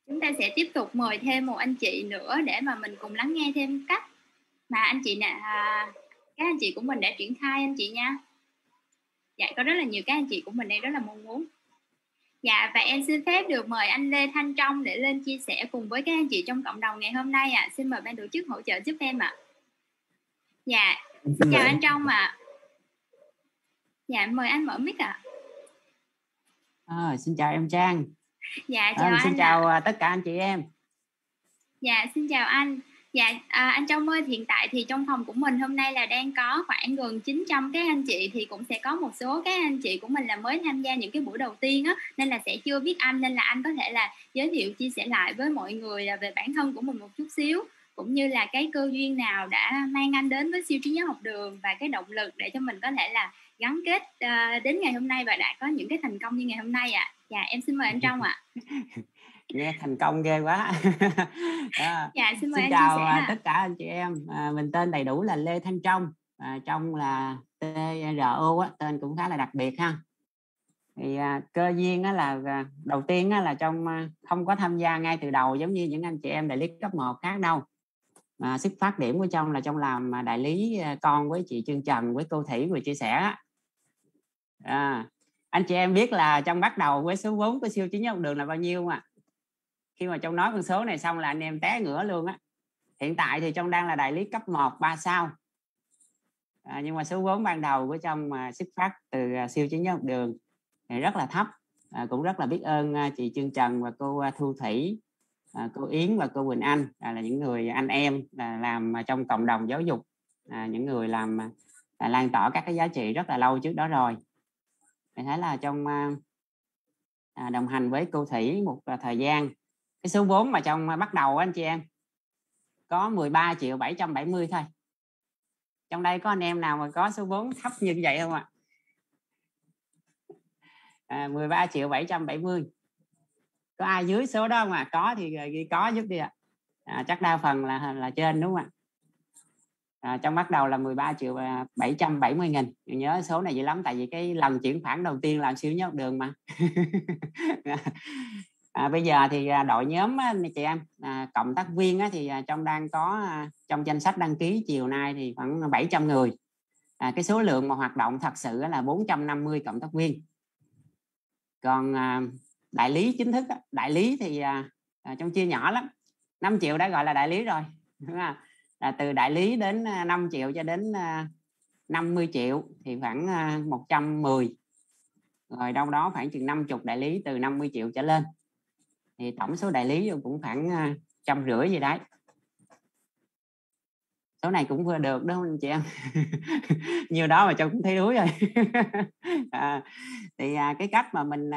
Chúng ta sẽ tiếp tục mời thêm một anh chị nữa để mà mình cùng lắng nghe thêm cách mà các anh chị của mình đã triển khai anh chị nha. Dạ, có rất là nhiều các anh chị của mình đang rất là mong muốn. Dạ, và em xin phép được mời anh Lê Thanh Trong để lên chia sẻ cùng với các anh chị trong cộng đồng ngày hôm nay ạ. Xin mời ban tổ chức hỗ trợ giúp em ạ. Dạ, xin chào anh Trong ạ. Dạ, mời anh mở mic ạ. Xin chào em Trang. Dạ, chào anh. Xin chào tất cả anh chị em. Dạ, xin chào anh. Dạ, anh Trong ơi, hiện tại thì trong phòng của mình hôm nay là đang có khoảng gần 900 các anh chị, thì cũng sẽ có một số các anh chị của mình là mới tham gia những cái buổi đầu tiên á, nên là sẽ chưa biết anh, nên là anh có thể là giới thiệu chia sẻ lại với mọi người là về bản thân của mình một chút xíu, cũng như là cái cơ duyên nào đã mang anh đến với siêu trí nhớ học đường và cái động lực để cho mình có thể là gắn kết đến ngày hôm nay và đã có những cái thành công như ngày hôm nay ạ. Dạ, em xin mời anh Trong ạ. Nghe thành công ghê quá. Dạ, xin mời xin anh chào chia sẻ tất cả anh chị em. Mình tên đầy đủ là Lê Thanh Trong. Trong là TRO á, tên cũng khá là đặc biệt ha. Thì cơ duyên á là đầu tiên á là trong không có tham gia ngay từ đầu giống như những anh chị em đại lý cấp 1 khác đâu. Mà xuất phát điểm của trong là trong làm đại lý con với chị Trương Trần với cô Thủy vừa chia sẻ. Anh chị em biết là trong bắt đầu với số vốn của siêu trí nhớ học đường là bao nhiêu không ạ? Khi mà trong nói con số này xong là anh em té ngửa luôn á. Hiện tại thì trong đang là đại lý cấp 1 3 sao. Nhưng mà số vốn ban đầu của trong mà xuất phát từ siêu trí nhớ học đường thì rất là thấp. Cũng rất là biết ơn chị Trương Trần và cô Thu Thủy, cô Yến và cô Quỳnh Anh là những người anh em làm trong cộng đồng giáo dục, những người làm lan tỏa các cái giá trị rất là lâu trước đó rồi. Thì thấy là trong đồng hành với cô Thủy một thời gian, cái số vốn mà trong bắt đầu anh chị em có 13.770 thôi. Trong đây có anh em nào mà có số vốn thấp như vậy không ạ? 13.770. Có ai dưới số đó không ạ? Có thì ghi có giúp đi ạ. Chắc đa phần là trên đúng không ạ? Trong bắt đầu là 13.770.000. Nhớ số này dữ lắm, tại vì cái lần chuyển khoản đầu tiên là siêu nhớ học đường mà. Bây giờ thì đội nhóm chị em cộng tác viên thì trong đang có trong danh sách đăng ký chiều nay thì khoảng 700 người. Cái số lượng mà hoạt động thật sự là 450 cộng tác viên. Còn đại lý chính thức đại lý thì trong chia nhỏ lắm. 5 triệu đã gọi là đại lý rồi, đúng không? Là từ đại lý đến 5 triệu cho đến 50 triệu thì khoảng 110. Rồi đâu đó khoảng chừng 50 đại lý từ 50 triệu trở lên. Thì tổng số đại lý cũng khoảng 150 gì đấy. Số này cũng vừa được đúng không anh chị em? Nhiều đó mà cho cũng thấy đuối rồi. Thì cái cách mà mình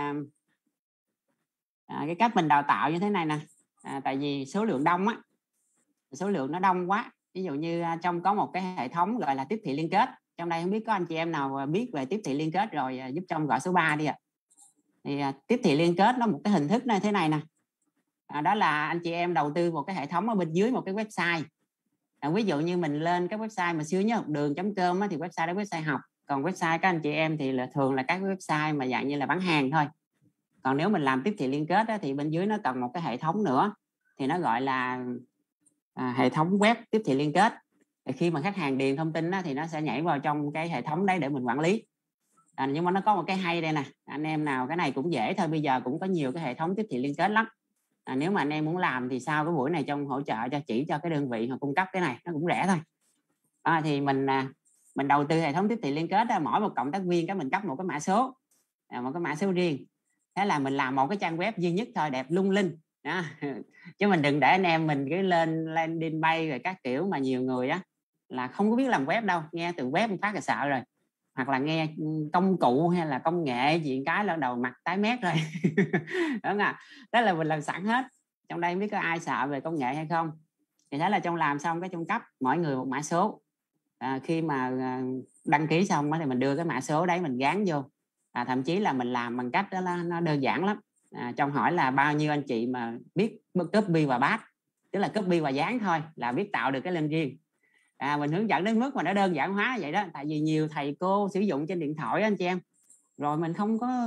cái cách mình đào tạo như thế này nè, tại vì số lượng đông á, số lượng nó đông quá. Ví dụ như trong có một cái hệ thống gọi là tiếp thị liên kết. Trong đây không biết có anh chị em nào biết về tiếp thị liên kết rồi giúp trong gọi số 3 đi ạ. Thì tiếp thị liên kết nó một cái hình thức như thế này nè. Đó là anh chị em đầu tư một cái hệ thống ở bên dưới một cái website. Ví dụ như mình lên cái website mà siêu nhớ học đường.com thì website đó website học. Còn website các anh chị em thì là thường là các website mà dạng như là bán hàng thôi. Còn nếu mình làm tiếp thị liên kết thì bên dưới nó cần một cái hệ thống nữa, thì nó gọi là hệ thống web tiếp thị liên kết. Thì khi mà khách hàng điền thông tin thì nó sẽ nhảy vào trong cái hệ thống đấy để mình quản lý. Nhưng mà nó có một cái hay đây nè, anh em nào cái này cũng dễ thôi, bây giờ cũng có nhiều cái hệ thống tiếp thị liên kết lắm. Nếu mà anh em muốn làm thì sau cái buổi này trong hỗ trợ cho chỉ cho cái đơn vị mà cung cấp cái này, nó cũng rẻ thôi. Thì mình đầu tư hệ thống tiếp thị liên kết mỗi một cộng tác viên mình cấp một cái mã số, riêng. Thế là mình làm một cái trang web duy nhất thôi, đẹp lung linh đó. Chứ mình đừng để anh em mình cứ lên landing page rồi các kiểu mà nhiều người là không có biết làm web đâu, nghe từ web phát là sợ rồi, hoặc là nghe công cụ hay là công nghệ gì cái là đầu mặt tái mét rồi. Đúng không ạ? Đó là mình làm sẵn hết. Trong đây không biết có ai sợ về công nghệ hay không. Thì thế là trong làm xong cái trong cấp mỗi người một mã số. Khi mà đăng ký xong thì mình đưa cái mã số đấy mình gán vô. Thậm chí là mình làm bằng cách đó là nó đơn giản lắm. Trong hỏi là bao nhiêu anh chị mà biết copy và paste, tức là copy và dán thôi là biết tạo được cái link riêng. Mình hướng dẫn đến mức mà nó đơn giản hóa vậy đó. Tại vì nhiều thầy cô sử dụng trên điện thoại anh chị em, rồi mình không có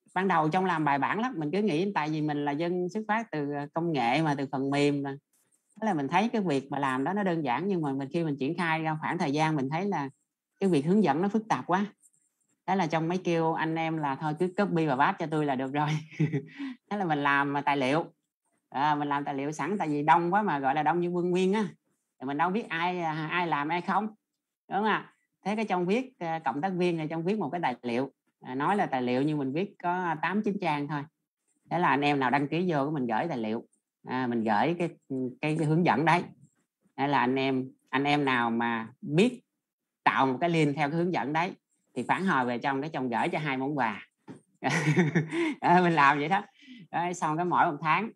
ban đầu trong làm bài bản lắm, mình cứ nghĩ tại vì mình là dân xuất phát từ công nghệ mà từ phần mềm mà, thế là mình thấy cái việc mà làm đó nó đơn giản, nhưng mà khi mình triển khai ra khoảng thời gian mình thấy là cái việc hướng dẫn nó phức tạp quá. Thế là trong mấy kêu anh em là thôi cứ copy và paste cho tôi là được rồi. Thế là mình làm tài liệu, mình làm tài liệu sẵn, tại vì đông quá mà, gọi là đông như quân nguyên á, thì mình đâu biết ai làm ai không, đúng không ạ? Thế cái trong viết cộng tác viên này, trong viết một cái tài liệu, nói là tài liệu nhưng mình viết có 8-9 trang thôi. Thế là anh em nào đăng ký vô mình gửi tài liệu, mình gửi cái hướng dẫn đấy. Thế là anh em nào mà biết tạo một cái link theo cái hướng dẫn đấy thì phản hồi về trong cái gửi cho 2 món quà. Mình làm vậy đó. Xong cái mỗi một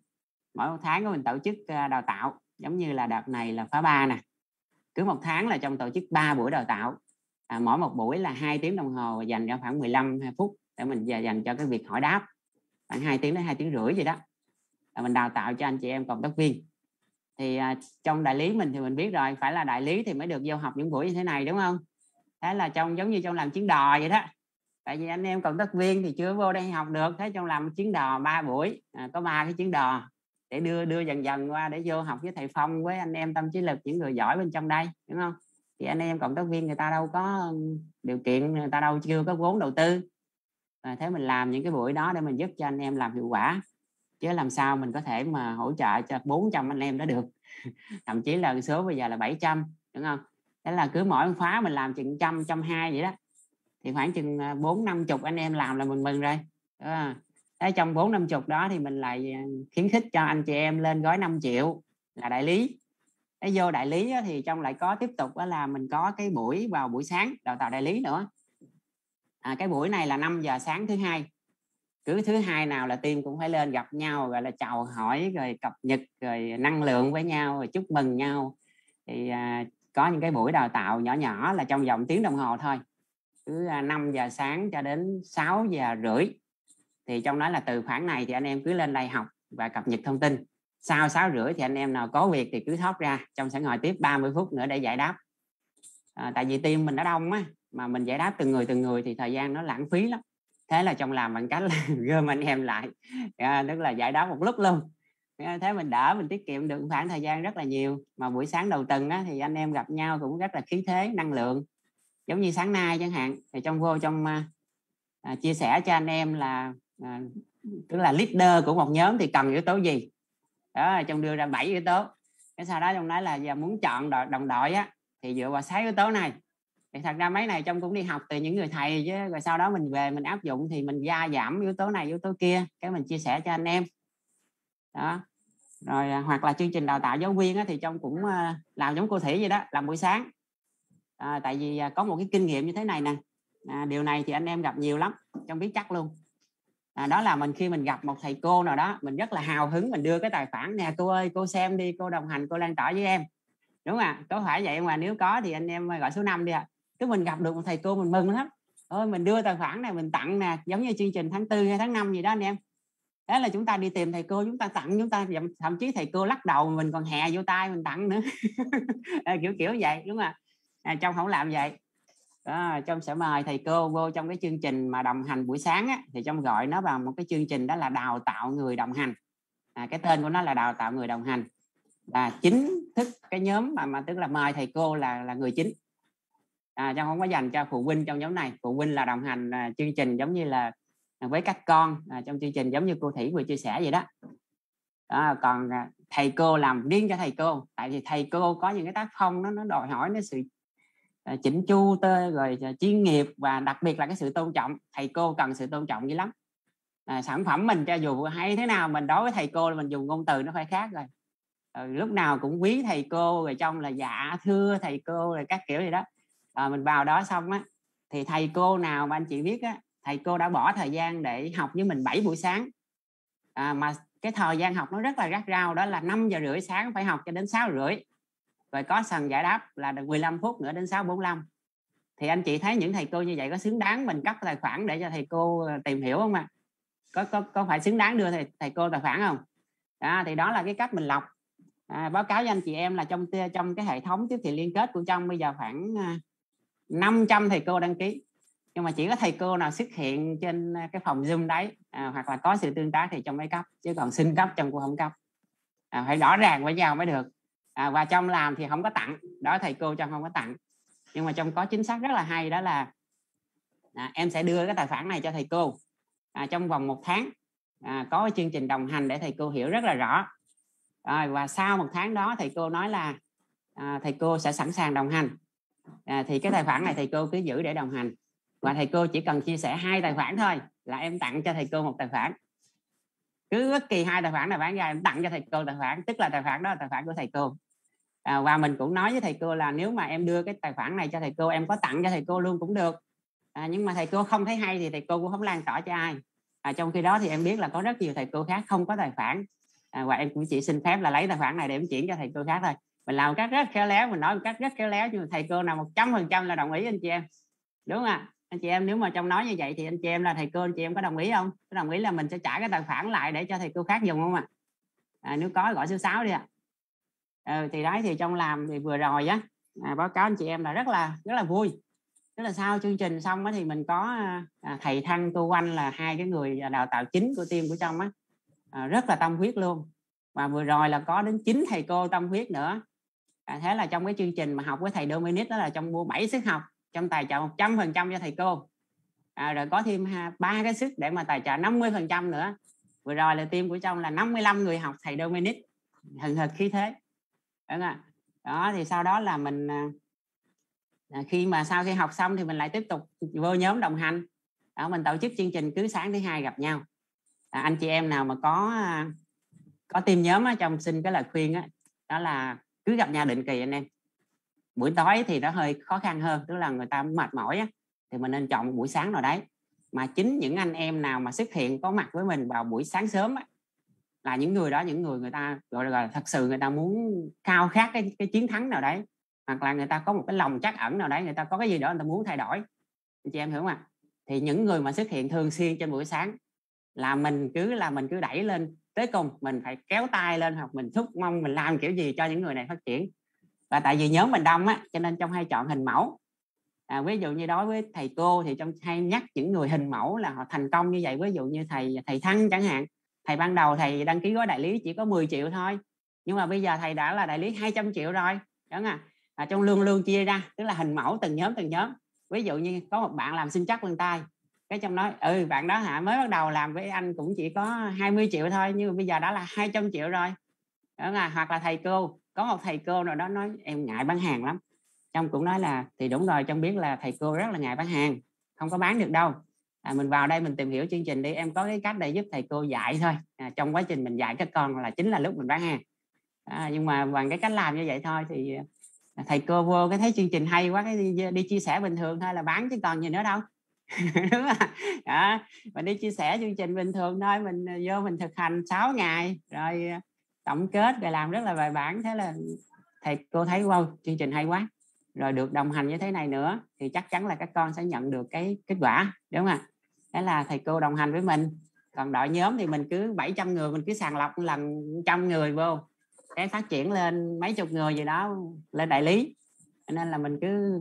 tháng của mình tổ chức đào tạo, giống như là đợt này là khóa 3 nè, cứ một tháng là trong tổ chức 3 buổi đào tạo, mỗi một buổi là 2 tiếng đồng hồ, dành cho khoảng 15 phút để mình dành cho cái việc hỏi đáp, khoảng 2 tiếng đến 2 tiếng rưỡi vậy đó. Mình đào tạo cho anh chị em cộng tác viên. Thì trong đại lý mình thì mình biết rồi, phải là đại lý thì mới được vô học những buổi như thế này, đúng không? Thế là giống như trong làm chuyến đò vậy đó, tại vì anh em cộng tác viên thì chưa vô đây học được, thế trong làm chuyến đò 3 buổi, có 3 cái chuyến đò để đưa dần qua để vô học với thầy Phong, với anh em tâm trí lực, những người giỏi bên trong đây, đúng không? Thì anh em cộng tác viên người ta đâu có điều kiện, người ta đâu chưa có vốn đầu tư, thế mình làm những cái buổi đó để mình giúp cho anh em làm hiệu quả, chứ làm sao mình có thể mà hỗ trợ cho 400 anh em đó được. Thậm chí là số bây giờ là 700, đúng không? Thế là cứ mỗi khóa mình làm chừng 120 vậy đó, thì khoảng chừng 4-50 anh em làm là mình mừng rồi. Thế trong 4-50 đó thì mình lại khuyến khích cho anh chị em lên gói 5 triệu là đại lý. Thế vô đại lý thì trong lại có tiếp tục là mình có cái buổi vào buổi sáng đào tạo đại lý nữa. Cái buổi này là 5 giờ sáng thứ hai, cứ thứ hai nào là team cũng phải lên gặp nhau, gọi là chào hỏi rồi cập nhật rồi năng lượng với nhau rồi chúc mừng nhau. Thì có những cái buổi đào tạo nhỏ nhỏ là trong vòng tiếng đồng hồ thôi, cứ 5 giờ sáng cho đến 6 giờ rưỡi. Thì trong đó là từ khoảng này thì anh em cứ lên đây học và cập nhật thông tin. Sau 6 rưỡi thì anh em nào có việc thì cứ thoát ra, trong sẽ ngồi tiếp 30 phút nữa để giải đáp. Tại vì team mình đã đông á, mà mình giải đáp từng người thì thời gian nó lãng phí lắm. Thế là trong làm bằng cách là gom anh em lại, tức là giải đáp một lúc luôn. Thế mình mình tiết kiệm được khoảng thời gian rất là nhiều. Mà buổi sáng đầu tuần á, thì anh em gặp nhau cũng rất là khí thế, năng lượng. Giống như sáng nay chẳng hạn, thì trong chia sẻ cho anh em là tức là leader của một nhóm thì cần yếu tố gì đó, trong đưa ra 7 yếu tố. Cái sau đó trong nói là giờ muốn chọn đồng đội á, thì dựa vào 6 yếu tố này. Thì thật ra mấy này trong cũng đi học từ những người thầy chứ, rồi sau đó mình về mình áp dụng thì mình gia giảm yếu tố này yếu tố kia, cái mình chia sẻ cho anh em đó. Rồi hoặc là chương trình đào tạo giáo viên á, thì trong cũng làm giống cô Thủy vậy đó, làm buổi sáng. Tại vì có một cái kinh nghiệm như thế này nè, điều này thì anh em gặp nhiều lắm, trong biết chắc luôn. Đó là khi mình gặp một thầy cô nào đó, mình rất là hào hứng, mình đưa cái tài khoản nè, cô ơi cô xem đi, cô đồng hành, cô lan tỏa với em, đúng không ạ? Có phải vậy mà nếu có thì anh em gọi số 5 đi ạ. Cứ mình gặp được một thầy cô mình mừng lắm, ôi mình đưa tài khoản này mình tặng nè, giống như chương trình tháng 4 hay tháng 5 gì đó anh em. Thế là chúng ta đi tìm thầy cô, chúng ta tặng, chúng ta thậm chí thầy cô lắc đầu mình còn hè vô tay mình tặng nữa. kiểu vậy, đúng không ạ? Trong không làm vậy đó, trong sẽ mời thầy cô vô trong cái chương trình mà đồng hành buổi sáng á, thì trong gọi nó vào một cái chương trình đó là đào tạo người đồng hành. Cái tên của nó là đào tạo người đồng hành, và chính thức cái nhóm mà tức là mời thầy cô là người chính, trong không có dành cho phụ huynh trong nhóm này. Phụ huynh là đồng hành chương trình giống như là với các con, trong chương trình giống như cô Thủy vừa chia sẻ vậy đó. Còn thầy cô làm riêng cho thầy cô, tại vì thầy cô có những cái tác phong nó đòi hỏi nó sự chỉnh chu rồi chuyên nghiệp, và đặc biệt là cái sự tôn trọng. Thầy cô cần sự tôn trọng dữ lắm. Sản phẩm mình cho dù hay thế nào, mình đối với thầy cô là mình dùng ngôn từ nó phải khác rồi. Lúc nào cũng quý thầy cô, rồi trong là dạ thưa thầy cô rồi các kiểu gì đó. Mình vào đó xong á, thì thầy cô nào mà anh chị biết á, thầy cô đã bỏ thời gian để học với mình 7 buổi sáng, mà cái thời gian học nó rất là gắt gao, đó là 5 giờ rưỡi sáng phải học cho đến 6 rưỡi, rồi có sần giải đáp là được 15 phút nữa đến 6:45. Thì anh chị thấy những thầy cô như vậy có xứng đáng mình cấp tài khoản để cho thầy cô tìm hiểu không ạ? Có phải xứng đáng đưa thầy cô tài khoản không? Thì đó là cái cách mình lọc. Báo cáo với anh chị em là trong cái hệ thống tiếp thị liên kết của trong bây giờ khoảng 500 thầy cô đăng ký. nhưng mà chỉ có thầy cô nào xuất hiện trên cái phòng Zoom đấy hoặc là có sự tương tác thì trong mới cấp, chứ còn xin cấp trong cũng không cấp. Phải rõ ràng với nhau mới được. Và trong làm thì không có tặng, đó thầy cô trong không có tặng, nhưng mà trong có chính sách rất là hay, đó là em sẽ đưa cái tài khoản này cho thầy cô trong vòng 1 tháng, có chương trình đồng hành để thầy cô hiểu rất là rõ. Và sau 1 tháng đó thầy cô nói là thầy cô sẽ sẵn sàng đồng hành, thì cái tài khoản này thầy cô cứ giữ để đồng hành, và thầy cô chỉ cần chia sẻ 2 tài khoản thôi là em tặng cho thầy cô 1 tài khoản. Cứ bất kỳ 2 tài khoản nào bán ra em tặng cho thầy cô tài khoản, tức là tài khoản đó là tài khoản của thầy cô. Và mình cũng nói với thầy cô là nếu mà em đưa cái tài khoản này cho thầy cô, em có tặng cho thầy cô luôn cũng được, nhưng mà thầy cô không thấy hay thì thầy cô cũng không lan tỏa cho ai. Trong khi đó thì em biết là có rất nhiều thầy cô khác không có tài khoản, và em cũng chỉ xin phép là lấy tài khoản này để em chuyển cho thầy cô khác thôi. Mình làm một cách rất khéo léo, mình nói một cách rất khéo léo, nhưng mà thầy cô nào 100% là đồng ý anh chị em, đúng không ạ? Anh chị em nếu mà trong nói như vậy thì anh chị em là thầy cô, anh chị em có đồng ý không? Có đồng ý là mình sẽ trả cái tài khoản lại để cho thầy cô khác dùng không ạ? Nếu có gọi số 6 đi ạ. Thì đấy, thì trong làm thì vừa rồi á, báo cáo anh chị em là rất là vui. Tức là sau chương trình xong á, thì mình có thầy Thăng, cô Oanh là 2 cái người đào tạo chính của team của trong á, rất là tâm huyết luôn. Và vừa rồi là có đến 9 thầy cô tâm huyết nữa. Thế là trong cái chương trình mà học với thầy Dominic đó là trong mua 7 suất học, trong tài trợ 100% cho thầy cô, rồi có thêm 3 cái suất để mà tài trợ 50% nữa. Vừa rồi là team của trong là 55 người học thầy Dominic, hừng hực khí thế. Đó thì sau đó là mình khi mà sau khi học xong thì mình lại tiếp tục vô nhóm đồng hành. Mình tổ chức chương trình cứ sáng thứ Hai gặp nhau. Anh chị em nào mà có team nhóm á, trong xin cái lời khuyên á, đó là cứ gặp nhau định kỳ anh em. Buổi tối thì nó hơi khó khăn hơn, tức là người ta mệt mỏi á, thì mình nên chọn một buổi sáng nào đấy. Mà chính những anh em nào mà xuất hiện có mặt với mình vào buổi sáng sớm á, là những người đó, những người ta gọi là thật sự người ta muốn khao khát cái chiến thắng nào đấy, hoặc là người ta có một cái lòng trắc ẩn nào đấy, người ta có cái gì đó người ta muốn thay đổi, anh chị em hiểu không ạ? Thì những người mà xuất hiện thường xuyên trên buổi sáng là mình cứ đẩy lên tới cùng, mình phải kéo tay lên, hoặc mình thúc mong, mình làm kiểu gì cho những người này phát triển. Và tại vì nhóm mình đông á, cho nên trong hay chọn hình mẫu. Ví dụ như đối với thầy cô thì trong hay nhắc những người hình mẫu là họ thành công như vậy. Ví dụ như thầy Thăng chẳng hạn, thầy ban đầu thầy đăng ký gói đại lý chỉ có 10 triệu thôi, nhưng mà bây giờ thầy đã là đại lý 200 triệu rồi, đúng không? Trong lương chia ra, tức là hình mẫu từng nhóm. Ví dụ như có một bạn làm sinh chắc vân tay, cái trong nói bạn đó hả, mới bắt đầu làm với anh cũng chỉ có 20 triệu thôi, nhưng mà bây giờ đã là 200 triệu rồi, đúng không? Hoặc là thầy cô, có một thầy cô nào đó nói em ngại bán hàng lắm, trong cũng nói là thì đúng rồi, trong biết là thầy cô rất là ngại bán hàng, không có bán được đâu. Mình vào đây mình tìm hiểu chương trình đi, em có cái cách để giúp thầy cô dạy thôi. Trong quá trình mình dạy các con là chính là lúc mình bán hàng. Nhưng mà bằng cái cách làm như vậy thôi thì thầy cô vô cái thấy chương trình hay quá, cái đi chia sẻ bình thường thôi là bán, chứ còn gì nữa đâu. Đúng không? Mình đi chia sẻ chương trình bình thường thôi, mình vô mình thực hành 6 ngày rồi tổng kết rồi làm rất là bài bản. Thế là thầy cô thấy wow, chương trình hay quá, rồi được đồng hành như thế này nữa thì chắc chắn là các con sẽ nhận được cái kết quả, đúng không ạ? Thế là thầy cô đồng hành với mình. Còn đội nhóm thì mình cứ 700 người, mình cứ sàng lọc lần 100 người vô, cái phát triển lên mấy chục người gì đó lên đại lý. Nên là mình cứ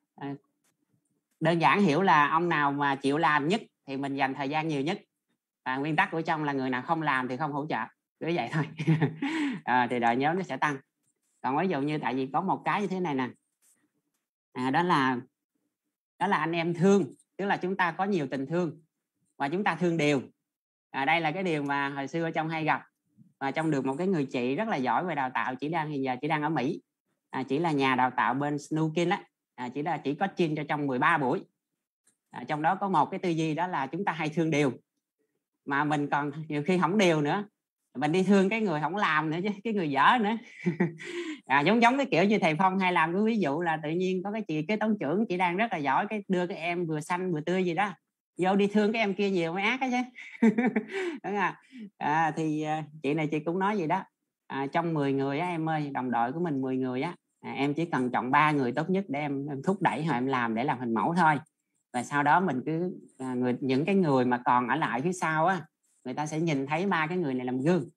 đơn giản hiểu là ông nào mà chịu làm nhất thì mình dành thời gian nhiều nhất, và nguyên tắc của trong là người nào không làm thì không hỗ trợ, cứ vậy thôi. Thì đội nhóm nó sẽ tăng. Còn ví dụ như tại vì có một cái như thế này nè, đó là anh em thương, tức là chúng ta có nhiều tình thương và chúng ta thương đều. Đây là cái điều mà hồi xưa trong hay gặp, và trong được một cái người chị rất là giỏi về đào tạo, hiện giờ chỉ đang ở Mỹ, chỉ là nhà đào tạo bên Snookin á, chỉ có chuyên cho trong 13 buổi. Trong đó có một cái tư duy đó là chúng ta hay thương đều, mà mình còn nhiều khi không đều nữa, mình đi thương cái người không làm nữa chứ, cái người dở nữa. Giống cái kiểu như thầy Phong hay làm cái ví dụ là tự nhiên có cái chị kế toán trưởng, chị đang rất là giỏi, cái đưa cái em vừa xanh vừa tươi gì đó vô đi thương cái em kia nhiều mới ác đó chứ. Đúng không? Thì chị này chị cũng nói gì đó, trong 10 người á em ơi, đồng đội của mình 10 người á, em chỉ cần chọn 3 người tốt nhất để em thúc đẩy họ em làm để làm hình mẫu thôi, và sau đó mình cứ những cái người mà còn ở lại phía sau á, người ta sẽ nhìn thấy 3 cái người này làm gương.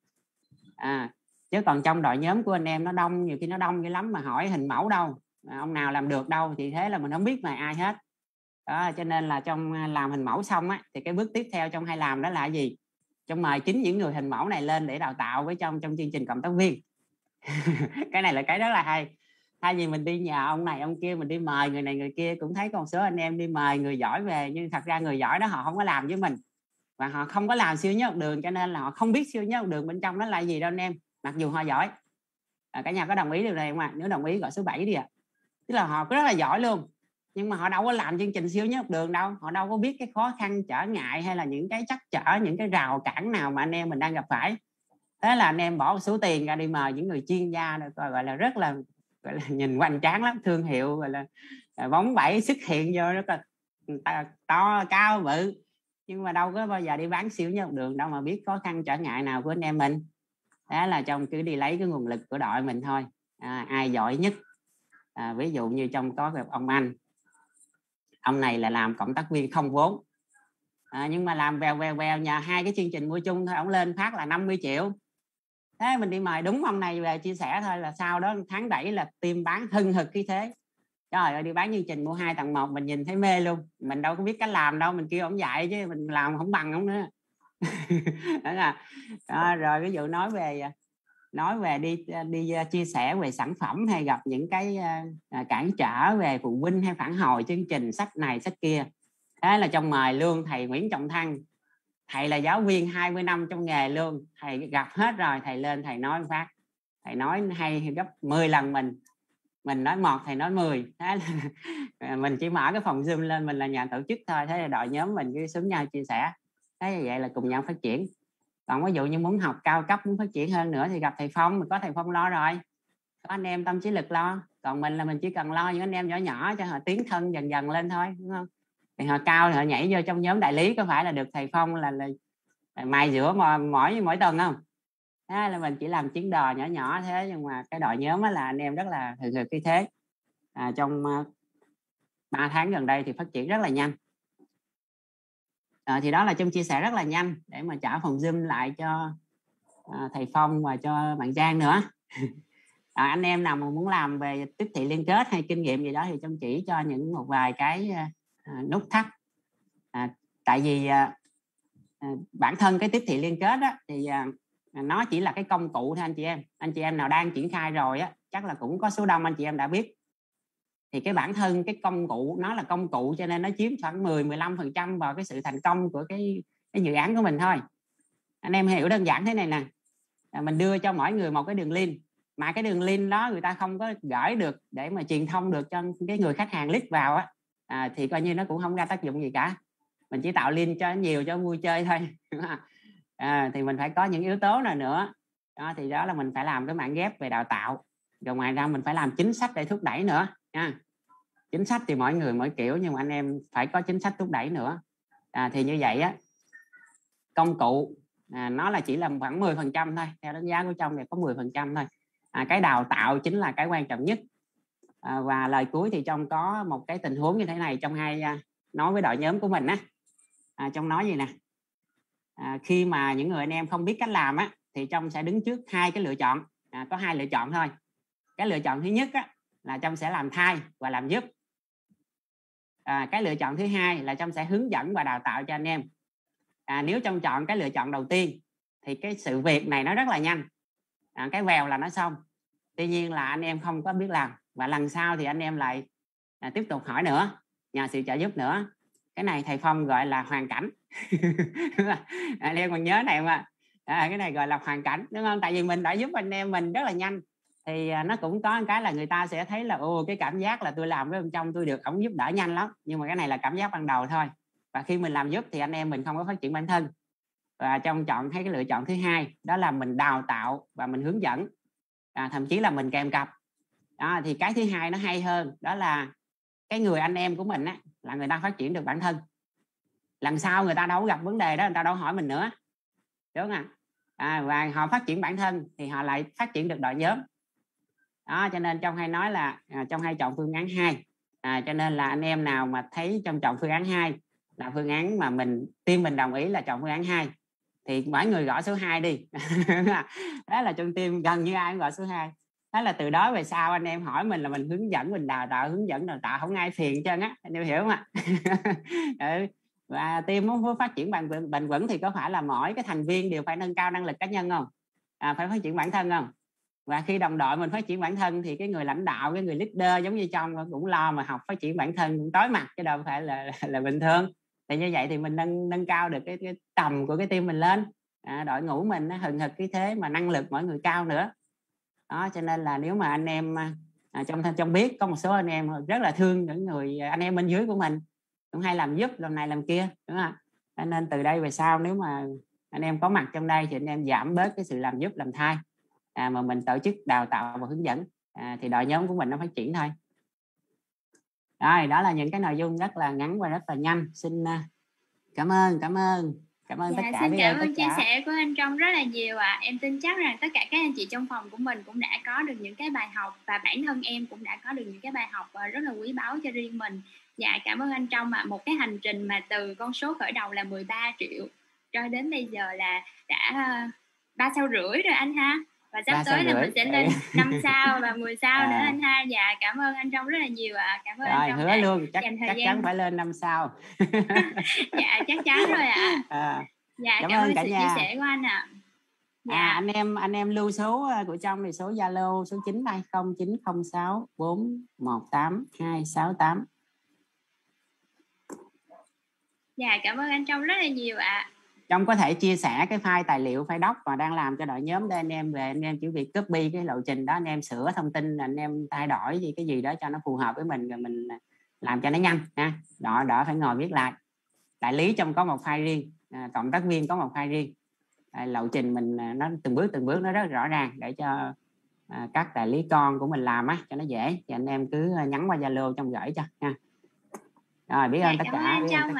Chứ còn trong đội nhóm của anh em nó đông, nhiều khi nó đông dữ lắm mà hỏi hình mẫu đâu, ông nào làm được đâu, thì thế là mình không biết mà ai hết. đó. Cho nên là trong làm hình mẫu xong á, thì cái bước tiếp theo trong hay làm đó là gì? Trong mời chính những người hình mẫu này lên để đào tạo với trong chương trình cộng tác viên. Cái này là cái rất là hay. Thay vì mình đi nhờ ông này ông kia, mình đi mời người này người kia, cũng thấy có một số anh em đi mời người giỏi về, nhưng thật ra người giỏi đó họ không có làm với mình, và họ không có làm siêu nhớ học đường, cho nên là họ không biết siêu nhớ học đường bên trong nó là gì đâu anh em, mặc dù họ giỏi. Cả nhà có đồng ý điều này không ạ? Nếu đồng ý gọi số 7 đi ạ. Tức là họ rất là giỏi luôn, nhưng mà họ đâu có làm chương trình siêu nhớ học đường đâu, họ đâu có biết cái khó khăn trở ngại hay là những cái trắc trở, những cái rào cản nào mà anh em mình đang gặp phải. Thế là anh em bỏ một số tiền ra đi mời những người chuyên gia này, gọi là rất là, gọi là nhìn hoành tráng lắm, thương hiệu gọi là bóng bẩy xuất hiện vô rất là to cao bự, nhưng mà đâu có bao giờ đi bán siêu nhớ học đường đâu mà biết khó khăn trở ngại nào của anh em mình. Đó là trong cứ đi lấy cái nguồn lực của đội mình thôi. Ai giỏi nhất, ví dụ như trong có ông Anh, ông này là làm cộng tác viên không vốn, nhưng mà làm vèo nhà 2 cái chương trình mua chung thôi, ông lên phát là 50 triệu. Thế mình đi mời đúng ông này về chia sẻ thôi, là sau đó tháng 7 là team bán hưng hực khí thế. Trời ơi, đi bán chương trình mua 2 tặng 1 mình nhìn thấy mê luôn. Mình đâu có biết cách làm đâu, mình kêu ông dạy chứ mình làm không bằng ông nữa. Đó là rồi ví dụ nói về đi chia sẻ về sản phẩm hay gặp những cái cản trở về phụ huynh hay phản hồi chương trình sách này sách kia. Thế là trong mời luôn thầy Nguyễn Trọng Thăng, thầy là giáo viên 20 năm trong nghề luôn, thầy gặp hết rồi, thầy lên thầy nói phát, thầy nói hay gấp 10 lần mình nói 1 thầy nói 10. Thế là mình chỉ mở cái phòng Zoom lên, mình là nhà tổ chức thôi, thế là đội nhóm mình cứ xuống nhau chia sẻ, thế vậy là cùng nhau phát triển. Còn ví dụ như muốn học cao cấp, muốn phát triển hơn nữa thì gặp thầy Phong, mình có thầy Phong lo rồi, có anh em tâm trí lực lo, còn mình là mình chỉ cần lo những anh em nhỏ nhỏ cho họ tiến thân dần dần lên thôi, đúng không? Thì họ cao thì họ nhảy vô trong nhóm đại lý, có phải là được thầy Phong là mài giữa mỗi tuần không? Thế là mình chỉ làm chuyến đò nhỏ nhỏ thế, nhưng mà cái đội nhóm là anh em rất là hừng hực khí thế. Trong 3 tháng gần đây thì phát triển rất là nhanh. Thì đó là trong chia sẻ rất là nhanh để mà trả phòng Zoom lại cho thầy Phong và cho bạn Giang nữa. Anh em nào mà muốn làm về tiếp thị liên kết hay kinh nghiệm gì đó thì trong chỉ cho những một vài cái nút thắt. Tại vì bản thân cái tiếp thị liên kết đó, thì nó chỉ là cái công cụ thôi anh chị em nào đang triển khai rồi á, chắc là cũng có số đông anh chị em đã biết. Thì cái bản thân cái công cụ nó là công cụ, cho nên nó chiếm khoảng 10-15% vào cái sự thành công của cái dự án của mình thôi. Anh em hiểu đơn giản thế này nè, mình đưa cho mỗi người một cái đường link, mà cái đường link đó người ta không có gửi được để mà truyền thông được cho cái người khách hàng click vào á, thì coi như nó cũng không ra tác dụng gì cả. Mình chỉ tạo link cho nhiều cho vui chơi thôi. Thì mình phải có những yếu tố nào nữa đó, thì đó là mình phải làm cái mảng ghép về đào tạo, rồi ngoài ra mình phải làm chính sách để thúc đẩy nữa nha. Chính sách thì mỗi người mỗi kiểu, nhưng mà anh em phải có chính sách thúc đẩy nữa. Thì như vậy á, công cụ nó là chỉ là khoảng 10% thôi, theo đánh giá của trong này có 10% thôi. Cái đào tạo chính là cái quan trọng nhất. Và lời cuối thì trong có một cái tình huống như thế này, trong hay nói với đội nhóm của mình á, trong nói gì nè, khi mà những người anh em không biết cách làm á, thì trong sẽ đứng trước 2 cái lựa chọn, có 2 lựa chọn thôi. Cái lựa chọn thứ nhất á, là trong sẽ làm thay và làm giúp. Cái lựa chọn thứ hai là trong sẽ hướng dẫn và đào tạo cho anh em. Nếu trong chọn cái lựa chọn đầu tiên thì cái sự việc này nó rất là nhanh, cái vèo là nó xong. Tuy nhiên là anh em không có biết làm, và lần sau thì anh em lại tiếp tục hỏi nữa, nhờ sự trợ giúp nữa. Cái này thầy Phong gọi là hoàn cảnh. Anh em còn nhớ này mà, cái này gọi là hoàn cảnh, đúng không? Tại vì mình đã giúp anh em mình rất là nhanh, thì nó cũng có một cái là người ta sẽ thấy là cái cảm giác là tôi làm với ông trong tôi được ổng giúp đỡ nhanh lắm, nhưng mà cái này là cảm giác ban đầu thôi. Và khi mình làm giúp thì anh em mình không có phát triển bản thân. Và trong chọn thấy cái lựa chọn thứ hai, đó là mình đào tạo và mình hướng dẫn, thậm chí là mình kèm cặp. Thì cái thứ hai nó hay hơn, đó là cái người anh em của mình á, là người ta phát triển được bản thân. Lần sau người ta đâu có gặp vấn đề đó, người ta đâu hỏi mình nữa, đúng không ạ? Và họ phát triển bản thân thì họ lại phát triển được đội nhóm đó. Cho nên trong hay nói là trong hay chọn phương án 2. Cho nên là anh em nào mà thấy trong chọn phương án 2 là phương án mà team mình đồng ý là chọn phương án 2, thì mỗi người gõ số 2 đi. Đó là trong team gần như ai cũng gọi số 2. Đó là từ đó về sau anh em hỏi mình là mình hướng dẫn, mình đào tạo không ai phiền trơn á, anh em hiểu không ạ? Ừ. Và team muốn phát triển bền vững thì có phải là mỗi cái thành viên đều phải nâng cao năng lực cá nhân không? Phải phát triển bản thân không? Và khi đồng đội mình phát triển bản thân thì cái người lãnh đạo, cái người leader giống như trong cũng lo mà học phát triển bản thân cũng tối mặt, chứ đâu phải là bình thường. Thì như vậy thì mình nâng cao được cái tầm của cái team mình lên, đội ngũ mình nó hừng hực cái thế mà năng lực mọi người cao nữa. Đó, cho nên là nếu mà anh em trong biết có một số anh em rất là thương những người anh em bên dưới của mình, cũng hay làm giúp làm này làm kia, đúng không? Cho nên từ đây về sau nếu mà anh em có mặt trong đây thì anh em giảm bớt cái sự làm giúp làm thay, mà mình tổ chức đào tạo và hướng dẫn, thì đội nhóm của mình nó phát triển thôi. Rồi, đó là những cái nội dung rất là ngắn và rất là nhanh. Xin cảm ơn tất cả. Xin cảm ơn chia sẻ của anh Trong rất là nhiều ạ. Em tin chắc rằng tất cả các anh chị trong phòng của mình cũng đã có được những cái bài học, và bản thân em cũng đã có được những cái bài học rất là quý báu cho riêng mình. Dạ, cảm ơn anh Trong ạ. Một cái hành trình mà từ con số khởi đầu là 13 triệu cho đến bây giờ là đã 3,5 sao rồi anh ha. Và sắp tới là mình sẽ lên 5 sao và 10 sao nữa anh ha. Dạ, cảm ơn anh Trong rất là nhiều ạ. Cảm ơn rồi, anh Trong hứa luôn chắc gian... chắn phải lên 5 sao. Dạ, chắc chắn rồi ạ. Dạ, cảm ơn sự chia sẻ của anh ạ. Dạ. Anh em lưu số của Trong thì số Zalo số 9 đây, 0906 418 268. Dạ, cảm ơn anh Trong rất là nhiều ạ. Trong có thể chia sẻ cái file tài liệu, file doc mà đang làm cho đội nhóm để anh em về, anh em chỉ việc copy cái lộ trình đó, anh em sửa thông tin, anh em thay đổi gì cái gì đó cho nó phù hợp với mình, rồi mình làm cho nó nhanh ha. Đỡ phải ngồi viết lại. Đại lý Trong có một file riêng, cộng tác viên có một file riêng. Lộ trình mình nó từng bước nó rất rõ ràng để cho các đại lý con của mình làm á cho nó dễ, thì anh em cứ nhắn qua Zalo Trong gửi cho nha. Rồi, biết ơn tất cả.